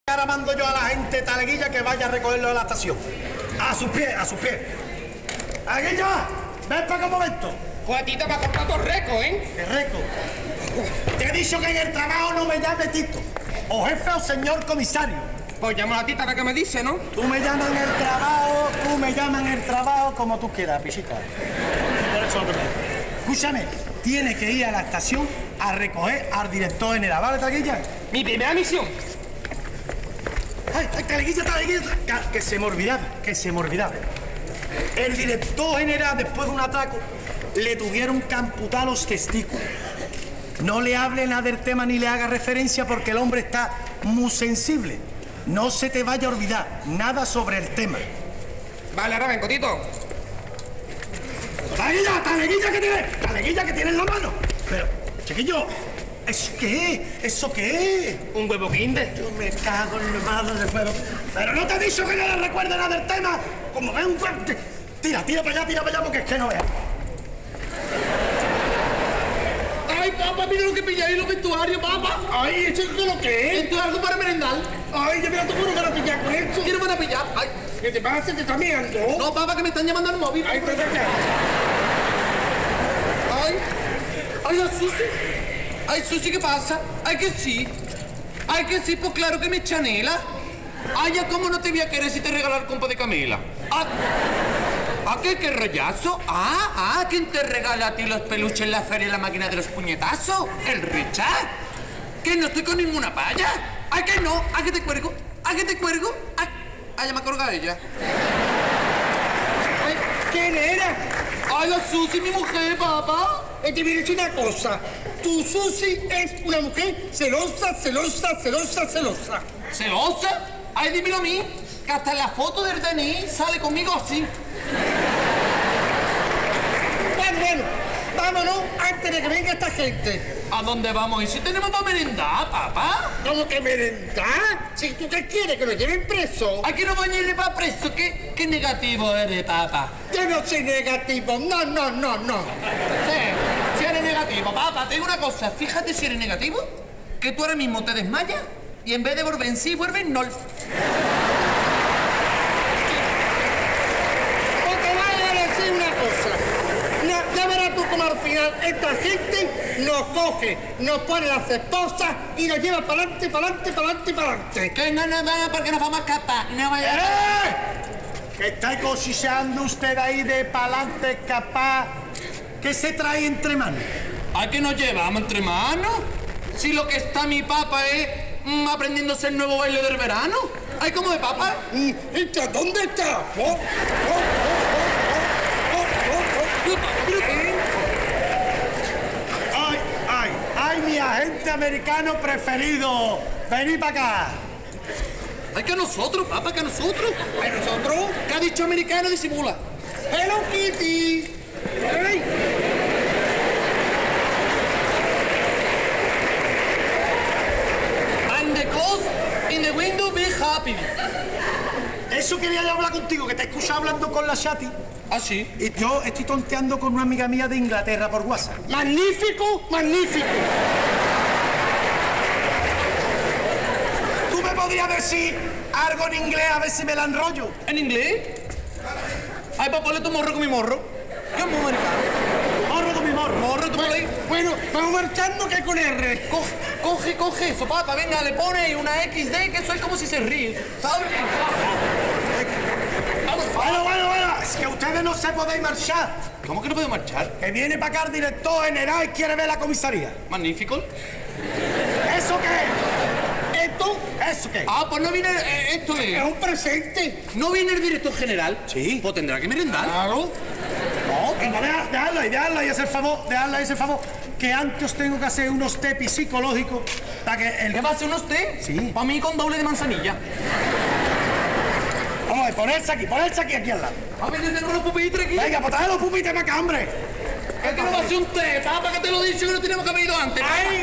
Ahora mando yo a la gente taleguilla que vaya a recogerlo de la estación. A sus pies, a sus pies. ¡Taleguilla! ¡Ven para acá un momento! Juatita me ha cortado reco, ¿eh? ¡Qué reco! Te he dicho que en el trabajo no me llames Tito. O jefe o señor comisario. Pues llamo a la tita para que me dice, ¿no? Tú me llamas en el trabajo como tú quieras, pichita. Por eso lo que me digo. Escúchame, tiene que ir a la estación a recoger al director general, ¿vale, Taguilla? Mi primera misión. ¡Ay, Taguilla! Que se me olvidaba. El director general, después de un atraco, le tuvieron que amputar los testículos. No le hable nada del tema ni le haga referencia porque el hombre está muy sensible. No se te vaya a olvidar nada sobre el tema. Vale, ahora vengo, Tito. ¡Taleguilla que tiene en la mano! Pero, chiquillo, ¿eso qué es? ¿Eso qué es? Un huevo Kinder. Yo me cago en la madre del huevo. Pero no te he dicho que no le recuerde nada del tema. Como ve un huevo... Tira para allá, porque es que no veas. Ay, papá, mira lo que pillé ahí en los vestuarios, papá. Ay, ¿esto es lo que es? Esto es algo para merendar. Ay, yo mira, tú no van a pillar con esto. ¿Quién no van a pillar? Ay, ¿Qué te pasa? ¿Te está mirando? no, papá, que me están llamando al móvil. Ay, pero ya. Ay, la Susi. Ay, Susi, ¿qué pasa? Ay, que sí, pues claro que me chanela. Ay, ya cómo no te voy a querer si te regalar compa de Camila. ¿Qué rollazo? ¿Quién te regala a ti los peluches en la feria y la máquina de los puñetazos? ¿El Richard? ¿Que no estoy con ninguna palla? ¿A que no? ¿A que te cuelgo? Ya me ha colgado ella. Ay, ¿quién era? Ay, la Susi, mi mujer, papá. Te voy a decir una cosa. Tu Susi es una mujer celosa. ¿Celosa? Ay, dímelo a mí, que hasta en la foto del DNI sale conmigo así. Bueno, vámonos antes de que venga esta gente. ¿A dónde vamos? ¿Y si tenemos para merendar, papá? ¿Cómo que merendar? Si tú qué quieres, que lo lleven preso. Aquí no voy a ir para preso. ¿Qué negativo eres, papá? Yo no soy negativo, no. Sí, si eres negativo, papá, te digo una cosa. Fíjate si eres negativo, que tú ahora mismo te desmayas y en vez de volver en sí, vuelves en nol. Ya verás tú como al final esta gente nos coge, nos pone las esposas y nos lleva para adelante. Que no, porque nos vamos a escapar. No vaya. ¿Qué está cosillando usted ahí de pa'lante escapar? ¿Qué se trae entre manos? ¿A qué nos llevamos entre manos? Si lo que está mi papá es aprendiéndose el nuevo baile del verano. ¿Ay, cómo de papá? ¿Dónde está? ¡Ay, mi agente americano preferido! ¡Vení para acá! ¡Ay, que a nosotros, papá, que a nosotros! ¿A nosotros? ¿Qué ha dicho americano? Disimula. ¡Hello, Kitty! ¡Hey! And the close in the window, be happy. Eso quería yo hablar contigo, que te he escuchado hablando con la Shati. ¿Ah, sí? Y yo estoy tonteando con una amiga mía de Inglaterra por WhatsApp. ¡Magnífico! ¿Tú me podrías decir algo en inglés a ver si me la enrollo? ¿En inglés? Ay, papá, ponle tu morro con mi morro. Yo muy americano. Morro con mi morro. Morro, tú ponle ahí. Bueno, vamos marchando que con R. Coge eso, papá. Venga, le pone una XD, que eso es como si se ríe. ¿Sabes? Bueno. Es que ustedes no se pueden marchar. ¿Cómo que no puedo marchar? Que viene para acá el director general y quiere ver la comisaría. Magnífico. ¿Eso qué? ¿Eso qué? Pues no viene... esto Es es... un presente. ¿No viene el director general? Sí. Pues tendrá que merendar. Claro. No, venga, déjala y ese favor, que antes os tengo que hacer unos tepis psicológicos para que el... ¿Qué va a hacer unos té? Sí. Para mí con doble de manzanilla. Vamos a ver, ponerse aquí al lado. A ver, yo tengo los pupitres aquí. Venga, pues trae los pupitres para acá, hombre. Es que no va a hacer un té, papá, que te lo he dicho que no tenemos que haber ido antes. ¡Ay!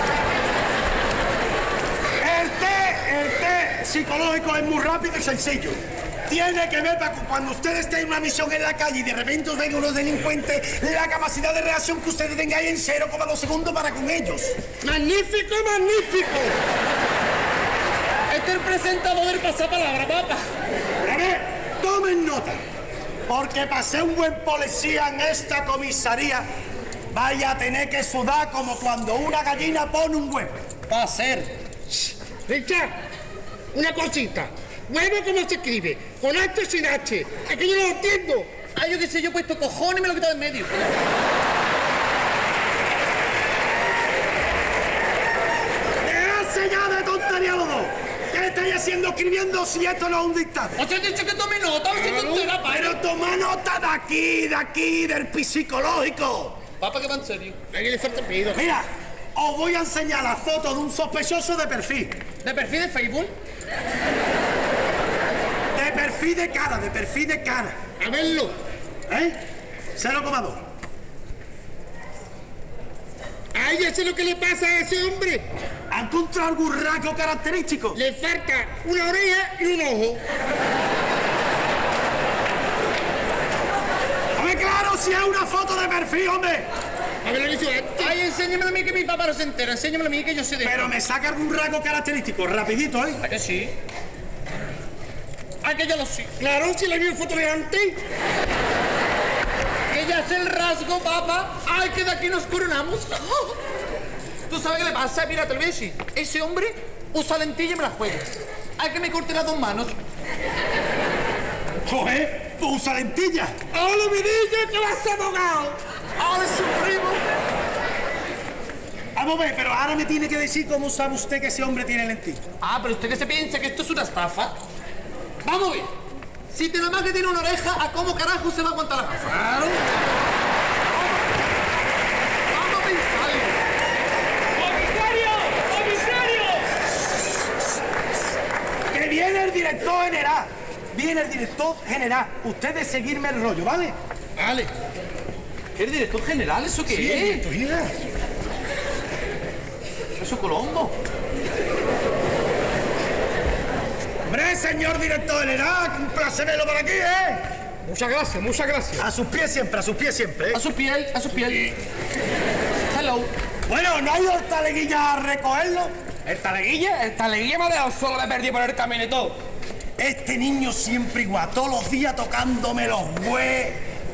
El té psicológico es muy rápido y sencillo. Tiene que ver para que cuando ustedes estén en una misión en la calle y de repente os vengan unos delincuentes, la capacidad de reacción que ustedes tengáis en 0,2 segundos para con ellos. ¡Magnífico! Este es el presentador del pasapalabra, papá. A ver, tomen nota. Porque para ser un buen policía en esta comisaría, vaya a tener que sudar como cuando una gallina pone un huevo. Va a ser. Richard, una cosita. ¿Huevo cómo se escribe? ¿Con H o sin H? Es que yo no lo entiendo. Ay, yo qué sé, yo he puesto cojones y me lo he quitado en medio. ¡Dejadse ya de tontería los dos! ¿Qué estáis haciendo escribiendo si esto no es un dictado? Os he dicho que tome nota, os he tontera, Pero toma nota de aquí, del psicológico. Papá, que va en serio. A quién le falta el pedido. Mira, os voy a enseñar la foto de un sospechoso de perfil. ¿De perfil de Facebook? De perfil de cara, de perfil de cara. A verlo. ¿Eh? 0,2. Ay, ya sé lo que le pasa a ese hombre. ¿Ha encontrado algún rasgo característico? Le falta una oreja y un ojo. ¡Hombre, claro, si es una foto de perfil, hombre! A ver lo que hizo antes. Ay, enséñamelo a mí que mi papá no se entera. Enséñamelo a mí que yo sé de Pero me saca algún rasgo característico, rapidito, ¿eh? ¿A que sí? ¿A que yo lo sé? Claro, si le vi foto de antes. Que ya es el rasgo, papá. Ay, que de aquí nos coronamos. ¿Tú sabes qué le pasa? Mira, te lo voy a decir. Ese hombre usa lentilla y me la juega. Hay que me corte las dos manos. Joder, tú usa lentilla. ¡Hola, mi niño, que vas abogado! Ahora es su primo. Vamos a ver, pero ahora me tiene que decir cómo sabe usted que ese hombre tiene lentilla. Ah, pero usted que se piensa que esto es una estafa. Vamos a ver. Si te nada más que tiene una oreja, ¿a cómo carajo se va a aguantar la gafa? Claro. Vamos a pensarlo. Que viene el director general. Viene el director general. Usted de seguirme el rollo, ¿vale? Vale. ¿El director general? ¿Eso qué Sí, el es? director general. Eso Colombo. Hombre, señor director general, un placer verlo por aquí, ¿eh? Muchas gracias, muchas gracias. A sus pies siempre, ¿eh? A su piel, a su piel. Hello. Bueno, ¿no ha ido el taleguilla a recogerlo? ¿El taleguilla me ha dejado solo, me perdí por el camino y todo. Este niño siempre igual, todos los días tocándome los güey.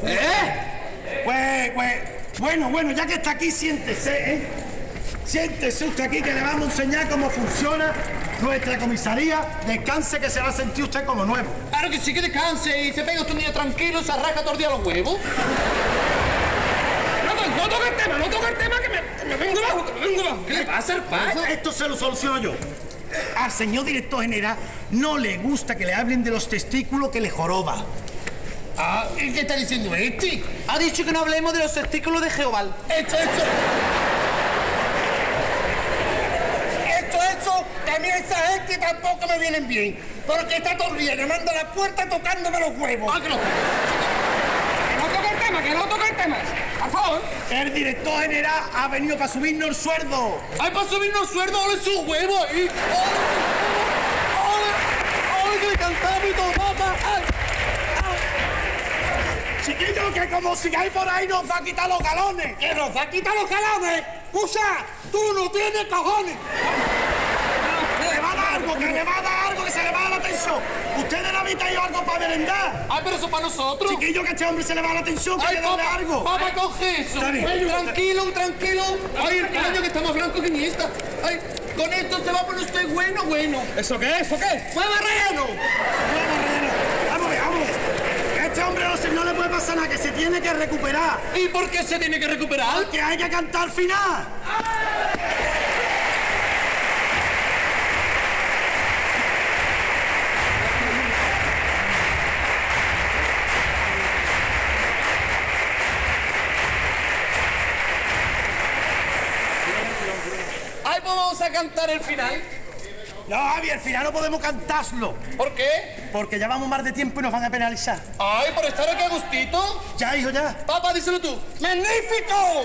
Bueno, ya que está aquí, siéntese, ¿eh? Siéntese usted aquí que le vamos a enseñar cómo funciona nuestra comisaría. Descanse que se va a sentir usted como nuevo. Claro que sí, que descanse y se pega usted un día tranquilo, se arranca todo el día los huevos. No toca el tema, que me vengo abajo, ¿Qué le pasa al paso? Esto se lo soluciono yo. Al señor director general no le gusta que le hablen de los testículos que le joroba. Ah, ¿y qué está diciendo este? Ha dicho que no hablemos de los testículos de Jehová. Esto, que a mí esa gente tampoco me vienen bien. Porque está todo el día llamando a la puerta tocándome los huevos. Ah, que no. que no toca el tema. Por favor. El director general ha venido para subirnos el sueldo. ¡Ay, para subirnos sueldo! ¡Ole su huevo ahí! ¡Ole que le cantaba y todo, papá! ¡Ay! Chiquillo, que como sigáis por ahí nos va a quitar los galones. ¡Que nos va a quitar los galones! ¡Escucha! ¡Tú no tienes cojones! Que le va a dar algo, que le va a dar algo, que se le va a dar la atención. Ustedes no habéis traído algo para merendar. ¡Ay, pero eso para nosotros! Chiquillo, que a este hombre se le va la atención, que ¡Ay, le dé papá! algo. ¡Papá, coge eso! Está bien. Tranquilo, tranquilo. ¡Ay, el caño que está más blanco que mi esta! ¡Ay, con esto se va a poner usted bueno! ¿Eso qué es? ¿Eso qué es? ¡Fue relleno! Vamos a ver. A este hombre no le puede pasar nada, que se tiene que recuperar. ¿Y por qué se tiene que recuperar? Que hay que cantar al final. ¡Ay, pues vamos a cantar el final! No, Javi, al final no podemos cantarlo. ¿Por qué? Porque llevamos más de tiempo y nos van a penalizar. ¡Ay, por estar aquí a gustito! Ya, hijo, ya. Papá, díselo tú. ¡Magnífico!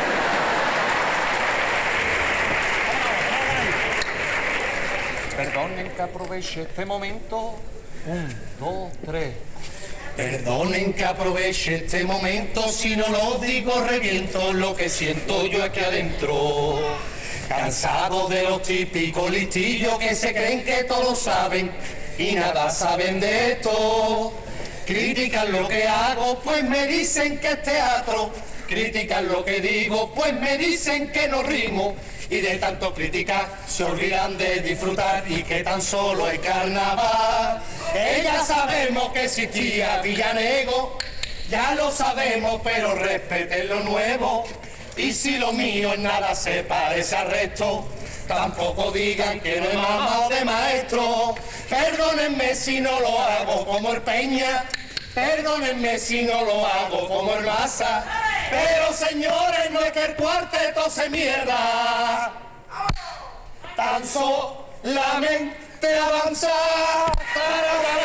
Perdonen que aproveche este momento. 1, 2, 3. Perdonen que aproveche este momento, si no lo digo reviento lo que siento yo aquí adentro. Cansado de los típicos listillos que se creen que todos saben y nada saben de esto. Critican lo que hago, pues me dicen que es teatro. Critican lo que digo, pues me dicen que no rimo. Y de tanto criticar se olvidan de disfrutar y que tan solo es carnaval. Ya sabemos que existía Villanego, ya lo sabemos, pero respeten lo nuevo. Y si lo mío en nada se parece al resto, tampoco digan que no he mamado de maestro. Perdónenme si no lo hago como el Peña, perdónenme si no lo hago como el Massa, pero señores, no es que el cuarteto se mierda, tan solamente avanza.